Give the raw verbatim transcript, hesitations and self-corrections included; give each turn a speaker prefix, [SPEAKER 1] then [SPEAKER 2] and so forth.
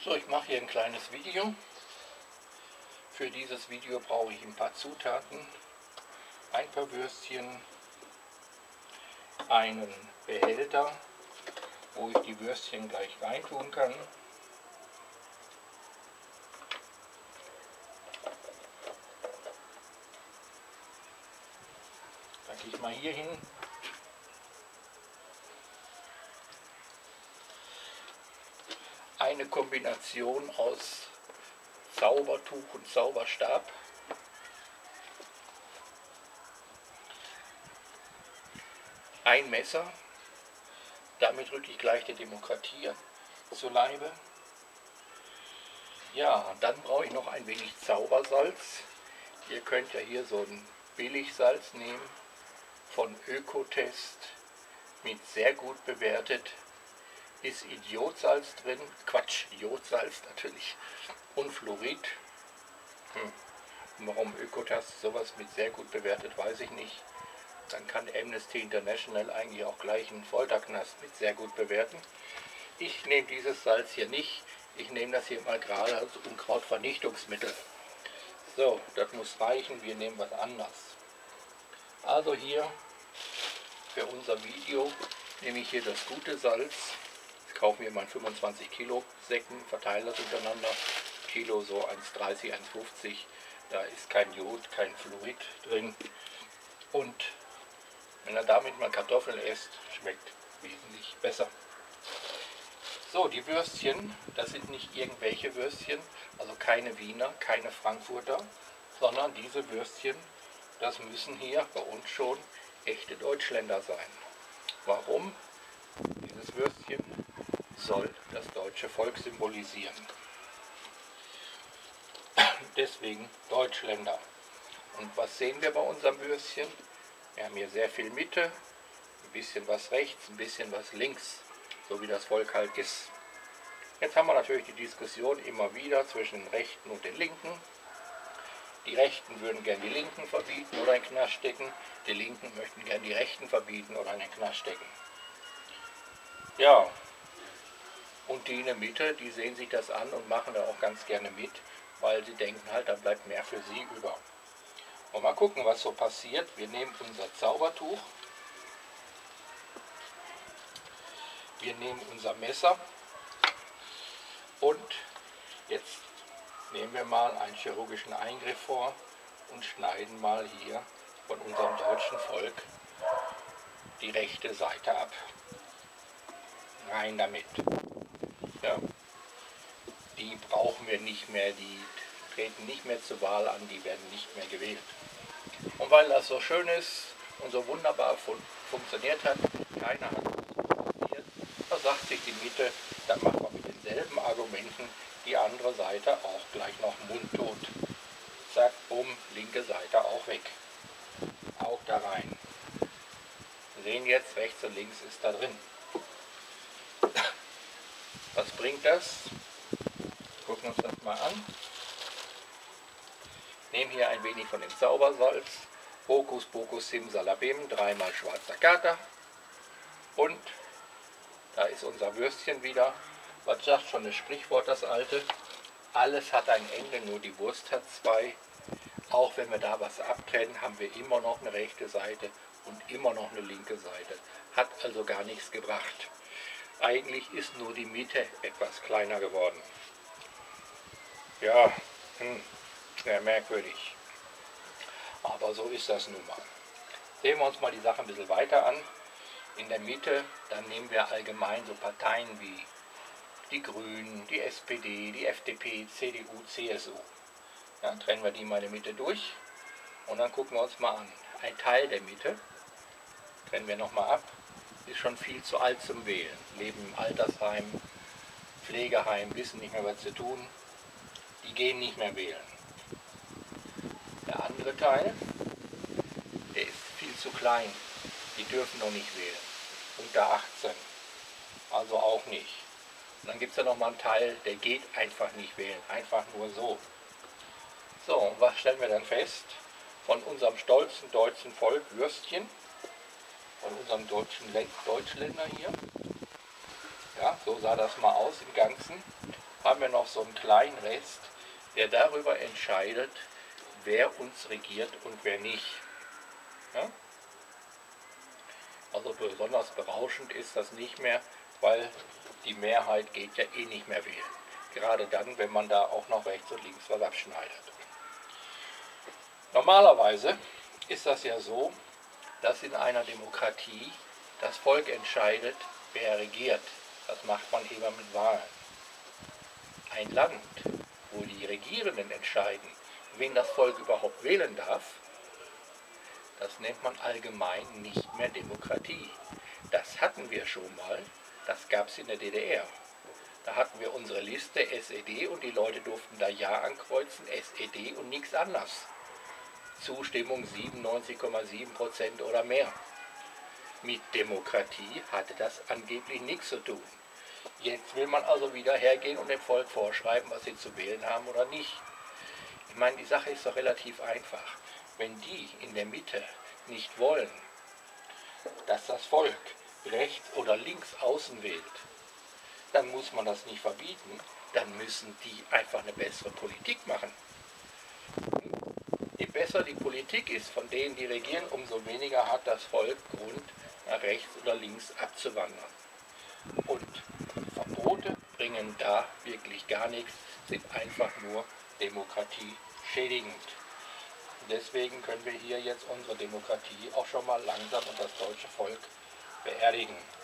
[SPEAKER 1] So, ich mache hier ein kleines Video. Für dieses Video brauche ich ein paar Zutaten, ein paar Würstchen, einen Behälter, wo ich die Würstchen gleich reintun kann. Da gehe ich mal hier hin. Eine Kombination aus Zaubertuch und Zauberstab. Ein Messer. Damit rücke ich gleich der Demokratie zu Leibe. Ja, dann brauche ich noch ein wenig Zaubersalz. Ihr könnt ja hier so ein Billigsalz nehmen von Ökotest, mit sehr gut bewertet. Ist Iodsalz drin, Quatsch, Jodsalz natürlich, und Fluorid. Hm. Warum Ökotest sowas mit sehr gut bewertet, weiß ich nicht. Dann kann Amnesty International eigentlich auch gleich einen Folterknast mit sehr gut bewerten. Ich nehme dieses Salz hier nicht, ich nehme das hier mal gerade als Unkrautvernichtungsmittel. So, das muss reichen, wir nehmen was anderes. Also hier für unser Video nehme ich hier das gute Salz. Kaufen wir mal fünfundzwanzig Kilo Säcken, verteile das untereinander. Kilo so eins dreißig, eins fünfzig. Da ist kein Jod, kein Fluorid drin. Und wenn ihr damit mal Kartoffeln esst, schmeckt wesentlich besser. So, die Würstchen, das sind nicht irgendwelche Würstchen, also keine Wiener, keine Frankfurter, sondern diese Würstchen, das müssen hier bei uns schon echte Deutschländer sein. Warum? Dieses Würstchen soll das deutsche Volk symbolisieren. Deswegen Deutschländer. Und was sehen wir bei unserem Würstchen? Wir haben hier sehr viel Mitte, ein bisschen was rechts, ein bisschen was links, so wie das Volk halt ist. Jetzt haben wir natürlich die Diskussion immer wieder zwischen den Rechten und den Linken. Die Rechten würden gern die Linken verbieten oder in den Knast stecken, die Linken möchten gern die Rechten verbieten oder in den Knast stecken. Ja, und die in der Mitte, die sehen sich das an und machen da auch ganz gerne mit, weil sie denken halt, da bleibt mehr für sie über. Und mal gucken, was so passiert. Wir nehmen unser Zaubertuch, wir nehmen unser Messer und jetzt nehmen wir mal einen chirurgischen Eingriff vor und schneiden mal hier von unserem deutschen Volk die rechte Seite ab. Rein damit. Ja, die brauchen wir nicht mehr, die treten nicht mehr zur Wahl an, die werden nicht mehr gewählt. Und weil das so schön ist und so wunderbar fun funktioniert hat, keiner hat protestiert, da sagt sich die Mitte, dann machen wir mit denselben Argumenten die andere Seite auch gleich noch mundtot. Zack, bumm, linke Seite auch weg. Auch da rein. Wir sehen jetzt, rechts und links ist da drin. Was bringt das? Gucken uns das mal an. Nehmen hier ein wenig von dem Zaubersalz. Hokus Pokus Simsalabim, dreimal schwarzer Kater. Und da ist unser Würstchen wieder. Was sagt schon das Sprichwort, das alte? Alles hat ein Ende, nur die Wurst hat zwei. Auch wenn wir da was abtrennen, haben wir immer noch eine rechte Seite und immer noch eine linke Seite. Hat also gar nichts gebracht. Eigentlich ist nur die Mitte etwas kleiner geworden. Ja, hm, sehr merkwürdig. Aber so ist das nun mal. Sehen wir uns mal die Sache ein bisschen weiter an. In der Mitte, dann nehmen wir allgemein so Parteien wie die Grünen, die S P D, die F D P, C D U, C S U. Ja, trennen wir die mal in der Mitte durch und dann gucken wir uns mal an. Ein Teil der Mitte, trennen wir nochmal ab, ist schon viel zu alt zum Wählen. Leben im Altersheim, Pflegeheim, wissen nicht mehr, was zu tun. Die gehen nicht mehr wählen. Der andere Teil, der ist viel zu klein. Die dürfen noch nicht wählen. Unter achtzehn. Also auch nicht. Und dann gibt es ja noch mal einen Teil, der geht einfach nicht wählen. Einfach nur so. So, und was stellen wir dann fest? Von unserem stolzen deutschen Volk Würstchen, von unserem deutschen Deutschländer hier. Ja, so sah das mal aus im Ganzen. haben wir noch so einen kleinen Rest, der darüber entscheidet, wer uns regiert und wer nicht. Ja? Also besonders berauschend ist das nicht mehr, weil die Mehrheit geht ja eh nicht mehr wählen. Gerade dann, wenn man da auch noch rechts und links was abschneidet. Normalerweise ist das ja so, dass in einer Demokratie das Volk entscheidet, wer regiert. Das macht man eben mit Wahlen. Ein Land, wo die Regierenden entscheiden, wen das Volk überhaupt wählen darf, das nennt man allgemein nicht mehr Demokratie. Das hatten wir schon mal, das gab es in der D D R. Da hatten wir unsere Liste S E D und die Leute durften da Ja ankreuzen, S E D und nichts anderes. Zustimmung siebenundneunzig Komma sieben Prozent oder mehr. Mit Demokratie hatte das angeblich nichts zu tun. Jetzt will man also wieder hergehen und dem Volk vorschreiben, was sie zu wählen haben oder nicht. Ich meine, die Sache ist doch relativ einfach. Wenn die in der Mitte nicht wollen, dass das Volk rechts oder links außen wählt, dann muss man das nicht verbieten, dann müssen die einfach eine bessere Politik machen. Je besser die Politik ist, von denen die regieren, umso weniger hat das Volk Grund, nach rechts oder links abzuwandern. Und Verbote bringen da wirklich gar nichts, sind einfach nur demokratieschädigend. Deswegen können wir hier jetzt unsere Demokratie auch schon mal langsam und das deutsche Volk beerdigen.